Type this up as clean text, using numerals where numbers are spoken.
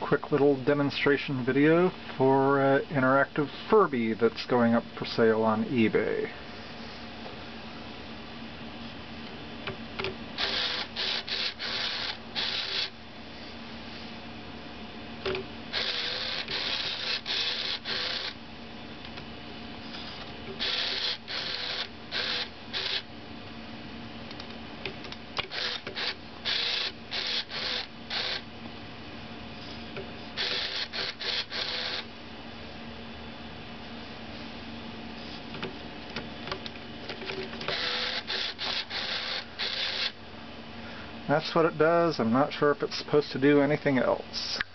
quick little demonstration video for interactive Furby that's going up for sale on eBay. That's what it does. I'm not sure if it's supposed to do anything else.